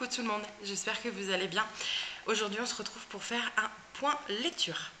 Coucou tout le monde, j'espère que vous allez bien. Aujourd'hui on se retrouve pour faire un point lecture.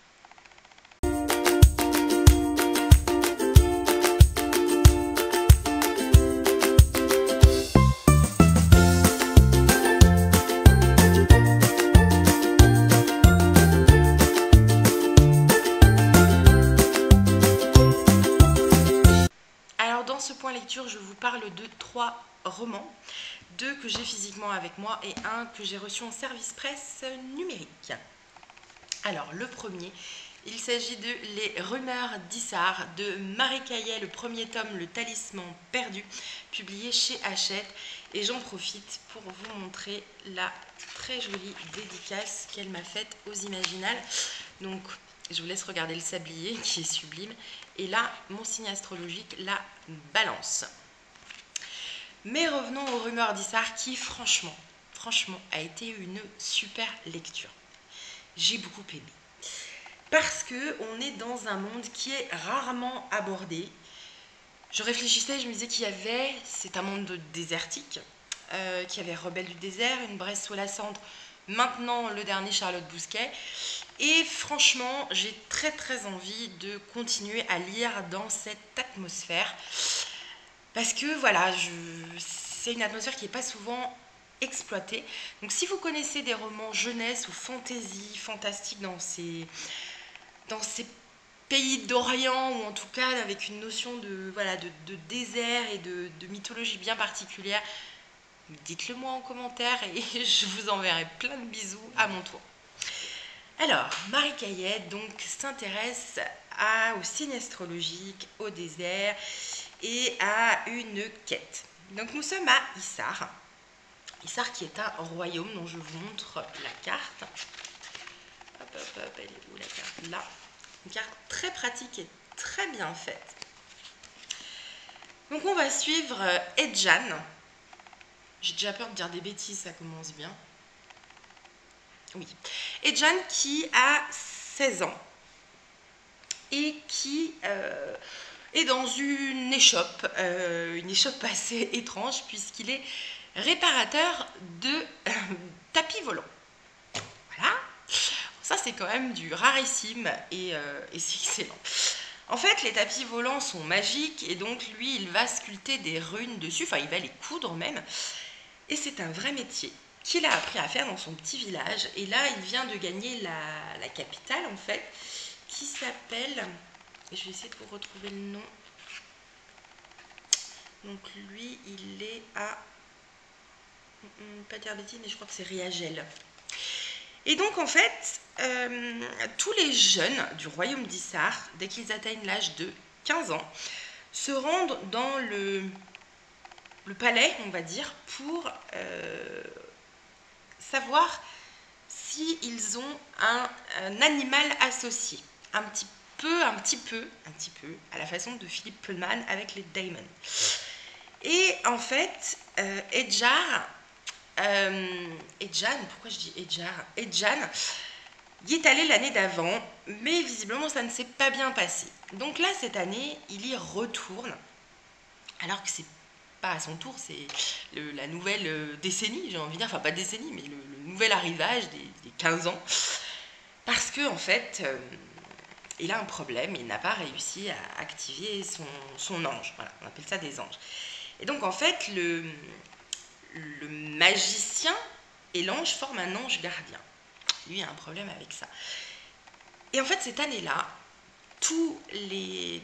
Alors dans ce point lecture je vous parle de 3 romans. 2 que j'ai physiquement avec moi et 1 que j'ai reçu en service presse numérique. Alors le premier, il s'agit de Les Rumeurs d'Issar de Marie Caillet, le premier tome, Le Talisman perdu, publié chez Hachette. Et j'en profite pour vous montrer la très jolie dédicace qu'elle m'a faite aux Imaginales. Donc je vous laisse regarder le sablier qui est sublime. Et là, mon signe astrologique, la Balance. Mais revenons aux Rumeurs d'Issar qui, franchement, a été une super lecture. J'ai beaucoup aimé. Parce qu'on est dans un monde qui est rarement abordé. Je réfléchissais, je me disais qu'il y avait, c'est un monde désertique, qu'il y avait Rebelles du désert, Une Bresse sous la cendre, maintenant le dernier Charlotte Bousquet. Et franchement, j'ai très envie de continuer à lire dans cette atmosphère. Parce que voilà, c'est une atmosphère qui n'est pas souvent exploitée. Donc si vous connaissez des romans jeunesse ou fantasy, fantastique dans ces pays d'Orient, ou en tout cas avec une notion de désert et de mythologie bien particulière, dites-le moi en commentaire et je vous enverrai plein de bisous à mon tour. Alors, Marie Caillet donc s'intéresse au signe astrologique, au désert et à une quête. Donc nous sommes à Issar. Issar qui est un royaume dont je vous montre la carte. Hop, elle est où la carte? Là. Une carte très pratique et très bien faite. Donc on va suivre Edjan. J'ai déjà peur de dire des bêtises, ça commence bien. Oui. Edjan qui a 16 ans et qui est dans une échoppe assez étrange puisqu'il est réparateur de tapis volants. Voilà. Ça c'est quand même du rarissime et c'est excellent. En fait les tapis volants sont magiques et donc lui il va sculpter des runes dessus, enfin il va les coudre même. Et c'est un vrai métier qu'il a appris à faire dans son petit village. Et là il vient de gagner la capitale en fait, qui s'appelle... Je vais essayer de vous retrouver le nom. Donc lui, il est à... pas dire bêtise, mais je crois que c'est Riagel. Et donc en fait, tous les jeunes du royaume d'Issar, dès qu'ils atteignent l'âge de 15 ans, se rendent dans le palais, on va dire, pour savoir s'ils ont un animal associé. Un petit peu, à la façon de Philippe Pullman avec les Daemon. Et en fait, Edjan, pourquoi je dis Edjan, y est allé l'année d'avant, mais visiblement ça ne s'est pas bien passé. Donc là, cette année, il y retourne, alors que c'est pas à son tour, c'est la nouvelle décennie, j'ai envie de dire, enfin pas décennie, mais le nouvel arrivage des 15 ans, parce que en fait... il a un problème, il n'a pas réussi à activer son ange. Voilà, on appelle ça des anges. Et donc en fait, le magicien et l'ange forment un ange gardien. Lui a un problème avec ça. Et en fait, cette année-là, tous les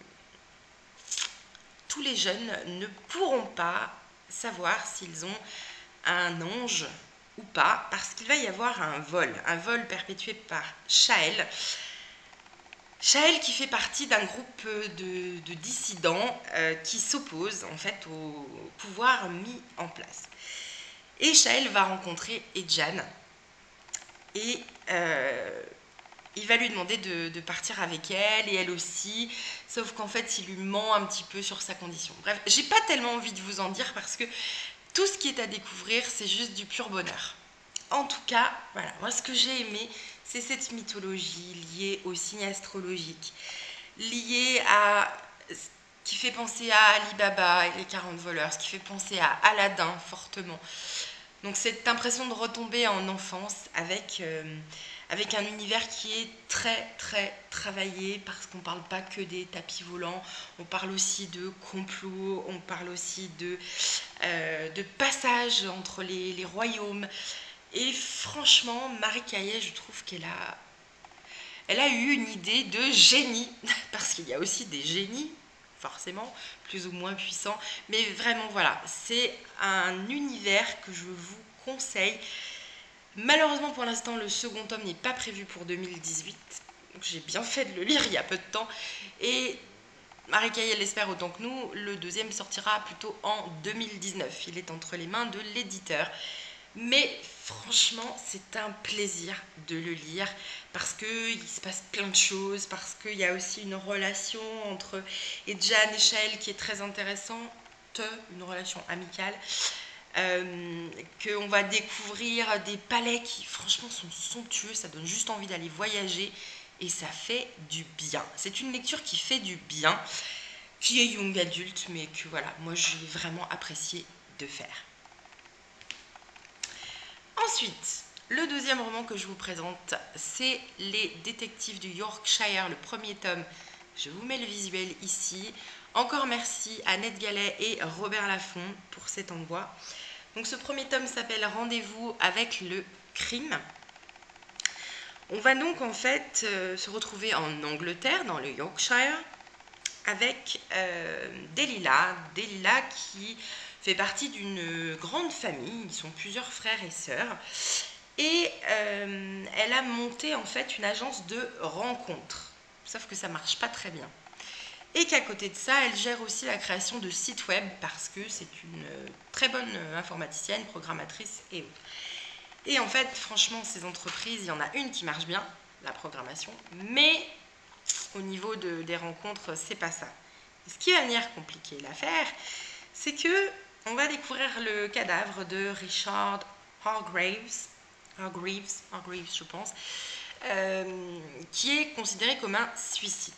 jeunes ne pourront pas savoir s'ils ont un ange ou pas, parce qu'il va y avoir un vol perpétué par Chael. Chael qui fait partie d'un groupe de dissidents qui s'opposent en fait au pouvoir mis en place. Et Chael va rencontrer Edjan et il va lui demander de partir avec elle et elle aussi, sauf qu'en fait il lui ment un petit peu sur sa condition. Bref, j'ai pas tellement envie de vous en dire parce que tout ce qui est à découvrir c'est juste du pur bonheur. En tout cas, voilà, moi ce que j'ai aimé, c'est cette mythologie liée au signe astrologique, liée à... qui fait penser à Ali Baba et les 40 voleurs, ce qui fait penser à Aladdin fortement. Donc cette impression de retomber en enfance avec un univers qui est très très travaillé, parce qu'on ne parle pas que des tapis volants, on parle aussi de complots, on parle aussi de passage entre les royaumes. Et franchement, Marie Caillet, je trouve elle a eu une idée de génie, parce qu'il y a aussi des génies, forcément, plus ou moins puissants, mais vraiment voilà, c'est un univers que je vous conseille. Malheureusement pour l'instant, le second tome n'est pas prévu pour 2018, donc j'ai bien fait de le lire il y a peu de temps, et Marie Caillet l'espère autant que nous, le deuxième sortira plutôt en 2019, il est entre les mains de l'éditeur. Mais franchement, c'est un plaisir de le lire parce qu'il se passe plein de choses, parce qu'il y a aussi une relation entre Edjan et Shael qui est très intéressante, une relation amicale, qu'on va découvrir des palais qui franchement sont somptueux, ça donne juste envie d'aller voyager et ça fait du bien. C'est une lecture qui fait du bien, qui est young adulte, mais que voilà, moi j'ai vraiment apprécié de faire. Ensuite, le deuxième roman que je vous présente, c'est Les Détectives du Yorkshire, le premier tome. Je vous mets le visuel ici. Encore merci à Ned Gallet et Robert Laffont pour cet envoi. Donc ce premier tome s'appelle Rendez-vous avec le crime. On va donc en fait se retrouver en Angleterre, dans le Yorkshire, avec Delilah qui fait partie d'une grande famille, ils sont plusieurs frères et sœurs, et elle a monté en fait une agence de rencontres, sauf que ça marche pas très bien. Et qu'à côté de ça, elle gère aussi la création de sites web, parce que c'est une très bonne informaticienne, programmatrice et autres. Et en fait, franchement, ces entreprises, il y en a une qui marche bien, la programmation, mais au niveau des rencontres, c'est pas ça. Et ce qui va venir compliquer l'affaire, c'est que on va découvrir le cadavre de Richard Hargreaves, je pense, qui est considéré comme un suicide.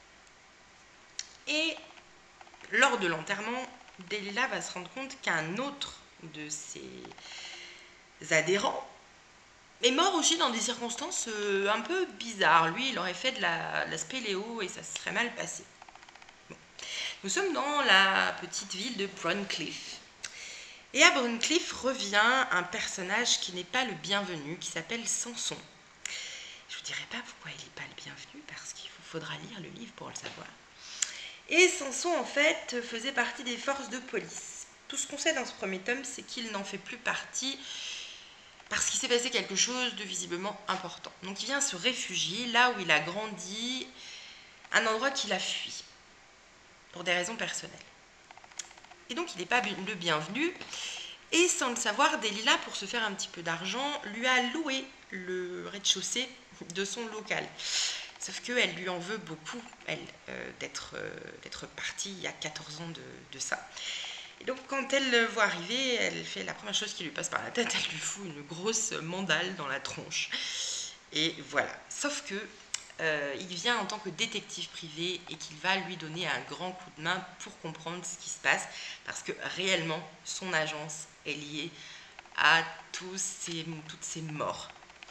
Et lors de l'enterrement, Delilah va se rendre compte qu'un autre de ses adhérents est mort aussi dans des circonstances un peu bizarres. Lui, il aurait fait de la spéléo et ça se serait mal passé. Bon. Nous sommes dans la petite ville de Broncliffe. Et à Broncliffe revient un personnage qui n'est pas le bienvenu, qui s'appelle Samson. Je ne vous dirai pas pourquoi il n'est pas le bienvenu, parce qu'il vous faudra lire le livre pour le savoir. Et Samson, en fait, faisait partie des forces de police. Tout ce qu'on sait dans ce premier tome, c'est qu'il n'en fait plus partie parce qu'il s'est passé quelque chose de visiblement important. Donc il vient se réfugier là où il a grandi, un endroit qu'il a fui, pour des raisons personnelles. Et donc il n'est pas le bienvenu, et sans le savoir, Delilah, pour se faire un petit peu d'argent, lui a loué le rez-de-chaussée de son local. Sauf qu'elle lui en veut beaucoup, elle, d'être partie il y a 14 ans de ça. Et donc quand elle le voit arriver, elle fait la première chose qui lui passe par la tête, elle lui fout une grosse mandale dans la tronche. Et voilà. Sauf que il vient en tant que détective privé et qu'il va lui donner un grand coup de main pour comprendre ce qui se passe, parce que réellement, son agence est liée à toutes ces morts.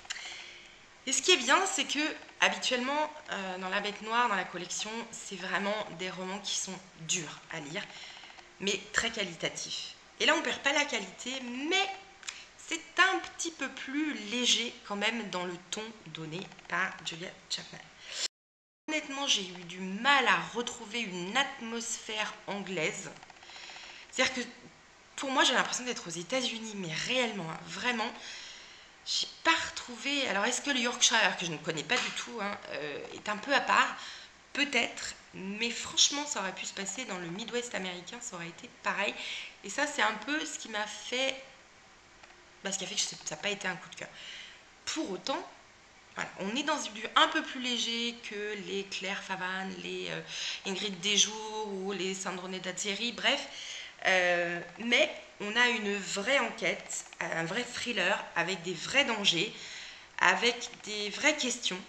Et ce qui est bien, c'est que habituellement, dans la Bête Noire, dans la collection, c'est vraiment des romans qui sont durs à lire, mais très qualitatifs. Et là, on ne perd pas la qualité, mais c'est un petit peu plus léger quand même dans le ton donné par Julia Chapman. Honnêtement, j'ai eu du mal à retrouver une atmosphère anglaise. C'est-à-dire que pour moi, j'ai l'impression d'être aux États-Unis, mais réellement, hein, vraiment, j'ai pas retrouvé. Alors, est-ce que le Yorkshire, que je ne connais pas du tout, hein, est un peu à part? Peut-être, mais franchement, ça aurait pu se passer dans le Midwest américain, ça aurait été pareil. Et ça, c'est un peu ce qui m'a fait. Ce qui a fait que ça n'a pas été un coup de cœur. Pour autant, voilà, on est dans du un peu plus léger que les Claire Favan, les Ingrid Desjours ou les Sandrone Dazieri, bref. Mais on a une vraie enquête, un vrai thriller avec des vrais dangers, avec des vraies questions.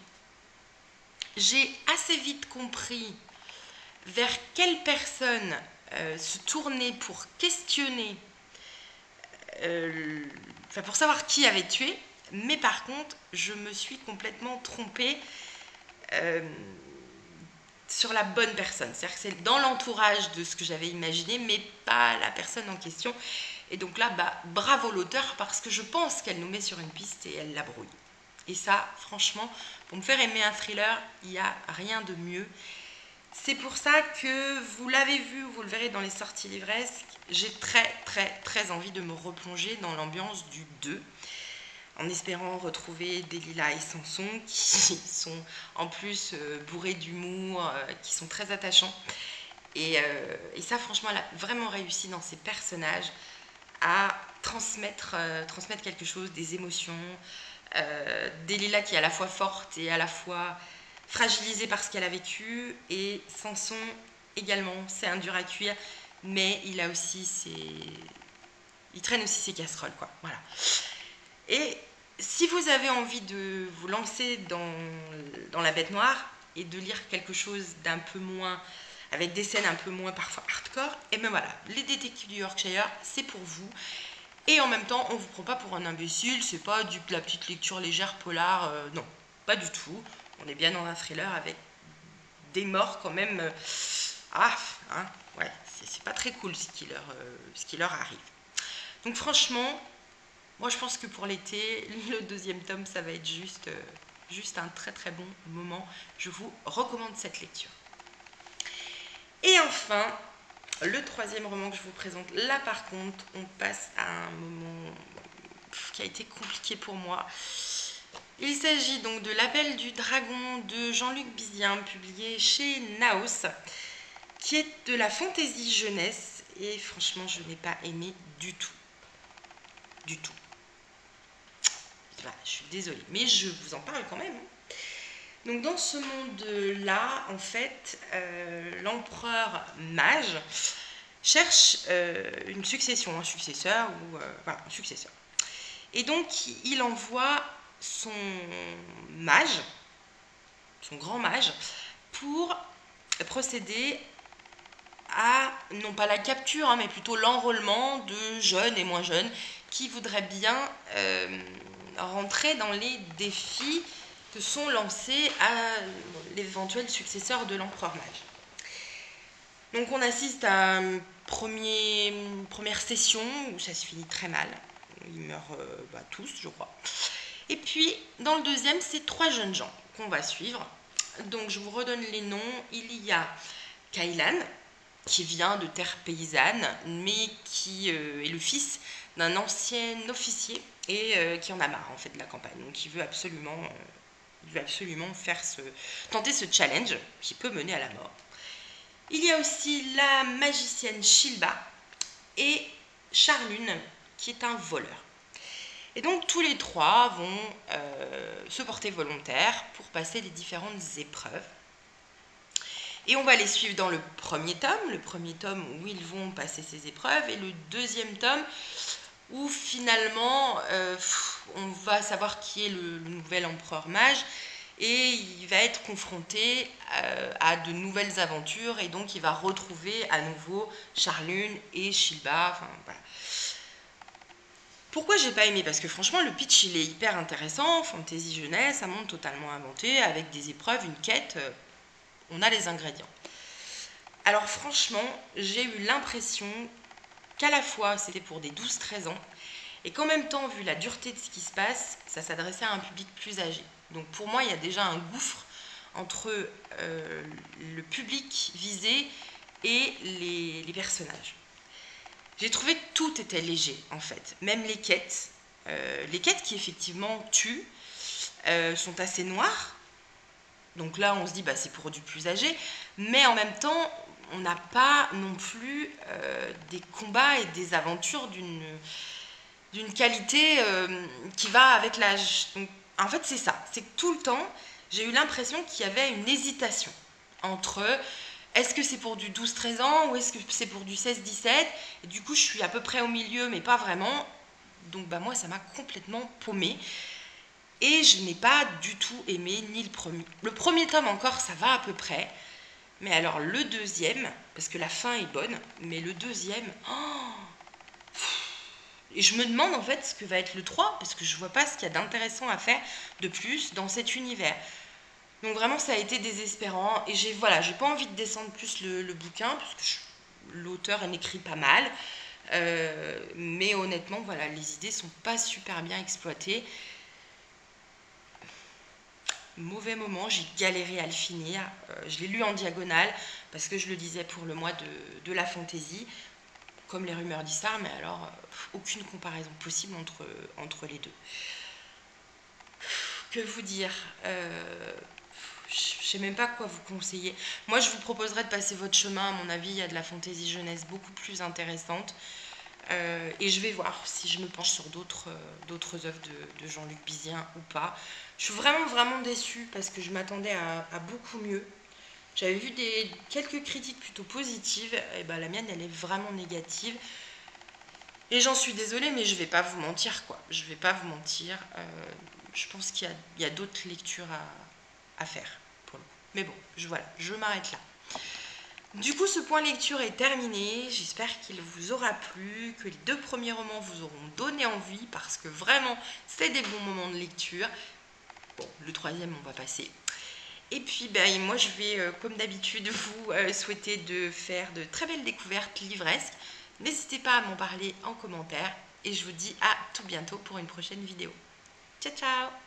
J'ai assez vite compris vers quelle personne se tourner pour questionner enfin pour savoir qui avait tué, mais par contre, je me suis complètement trompée sur la bonne personne. C'est-à-dire que c'est dans l'entourage de ce que j'avais imaginé, mais pas la personne en question. Et donc là, bravo l'auteur, parce que je pense qu'elle nous met sur une piste et elle la brouille. Et ça, franchement, pour me faire aimer un thriller, il n'y a rien de mieux. C'est pour ça que vous l'avez vu, vous le verrez dans les sorties livresques, j'ai très envie de me replonger dans l'ambiance du 2, en espérant retrouver Delilah et Samson, qui sont en plus bourrés d'humour, qui sont très attachants. Et ça, franchement, elle a vraiment réussi dans ses personnages à transmettre quelque chose, des émotions. Delilah qui est à la fois forte et à la fois fragilisée par ce qu'elle a vécu, et Samson également, c'est un dur à cuire, mais il traîne aussi ses casseroles, quoi. Voilà. Et si vous avez envie de vous lancer dans la bête noire et de lire quelque chose d'un peu moins, avec des scènes un peu moins parfois hardcore, et ben voilà, les détectives du Yorkshire, c'est pour vous. Et en même temps, on ne vous prend pas pour un imbécile, c'est pas de la petite lecture légère polar, non, pas du tout. On est bien dans un thriller avec des morts quand même. Ouais, c'est pas très cool ce qui leur arrive. Donc franchement, moi je pense que pour l'été, le 2e tome, ça va être juste un très bon moment. Je vous recommande cette lecture. Et enfin, le 3e roman que je vous présente, là par contre, on passe à un moment qui a été compliqué pour moi. Il s'agit donc de L'appel du dragon de Jean-Luc Bizien, publié chez Naos, qui est de la fantaisie jeunesse, et franchement, je n'ai pas aimé du tout. Du tout. Voilà, je suis désolée, mais je vous en parle quand même. Donc dans ce monde-là, en fait, l'empereur mage cherche une succession, un successeur, voilà, un successeur. Et donc, il envoie son mage, son grand mage, pour procéder à, non pas la capture, mais plutôt l'enrôlement de jeunes et moins jeunes qui voudraient bien rentrer dans les défis que sont lancés à l'éventuel successeur de l'empereur mage. Donc on assiste à une première session où ça se finit très mal. Ils meurent tous, je crois. Et puis, dans le 2e, c'est 3 jeunes gens qu'on va suivre. Donc, je vous redonne les noms. Il y a Kailan, qui vient de terre paysanne, mais qui est le fils d'un ancien officier et qui en a marre, en fait, de la campagne. Donc, il veut absolument tenter ce challenge qui peut mener à la mort. Il y a aussi la magicienne Shilba et Charlune, qui est un voleur. Et donc tous les 3 vont se porter volontaires pour passer les différentes épreuves. Et on va les suivre dans le 1er tome où ils vont passer ces épreuves, et le 2e tome où finalement on va savoir qui est le nouvel empereur mage, et il va être confronté à de nouvelles aventures, et donc il va retrouver à nouveau Charlune et Shilba, enfin voilà. Pourquoi j'ai pas aimé? Parce que franchement, le pitch, il est hyper intéressant, fantasy jeunesse, un monde totalement inventé, avec des épreuves, une quête, on a les ingrédients. Alors franchement, j'ai eu l'impression qu'à la fois, c'était pour des 12-13 ans, et qu'en même temps, vu la dureté de ce qui se passe, ça s'adressait à un public plus âgé. Donc pour moi, il y a déjà un gouffre entre le public visé et les personnages. J'ai trouvé que tout était léger, en fait. Même les quêtes qui effectivement tuent, sont assez noires. Donc là, on se dit, c'est pour du plus âgé. Mais en même temps, on n'a pas non plus des combats et des aventures d'une qualité qui va avec l'âge. Donc, en fait, c'est ça. C'est que tout le temps, j'ai eu l'impression qu'il y avait une hésitation entre... Est-ce que c'est pour du 12-13 ans ou est-ce que c'est pour du 16-17? Et du coup, je suis à peu près au milieu, mais pas vraiment. Donc, moi, ça m'a complètement paumée. Et je n'ai pas du tout aimé ni le premier. Le 1er tome encore, ça va à peu près. Mais alors, le 2e, parce que la fin est bonne, mais le 2e, Et je me demande en fait ce que va être le 3, parce que je vois pas ce qu'il y a d'intéressant à faire de plus dans cet univers. Donc vraiment ça a été désespérant et j'ai pas envie de descendre plus le bouquin parce que l'auteur elle écrit pas mal. Mais honnêtement voilà, les idées sont pas super bien exploitées. Mauvais moment, j'ai galéré à le finir. Je l'ai lu en diagonale parce que je le lisais pour le mois de la fantaisie, comme les rumeurs d'Issar, mais alors aucune comparaison possible entre les deux. Que vous dire je sais même pas quoi vous conseiller. Moi, je vous proposerais de passer votre chemin. À mon avis, il y a de la fantaisie jeunesse beaucoup plus intéressante. Et je vais voir si je me penche sur d'autres œuvres de Jean-Luc Bizien ou pas. Je suis vraiment déçue parce que je m'attendais à beaucoup mieux. J'avais vu quelques critiques plutôt positives. Et ben, la mienne, elle est vraiment négative. Et j'en suis désolée, mais je vais pas vous mentir, quoi. Je vais pas vous mentir. Je pense qu'il y a d'autres lectures à faire, pour le coup. Mais bon, je m'arrête là. Du coup, ce point lecture est terminé. J'espère qu'il vous aura plu, que les 2 premiers romans vous auront donné envie, parce que vraiment, c'est des bons moments de lecture. Bon, le 3e, on va passer. Et puis, moi, je vais, comme d'habitude, vous souhaiter de faire de très belles découvertes livresques. N'hésitez pas à m'en parler en commentaire. Et je vous dis à tout bientôt pour une prochaine vidéo. Ciao, ciao!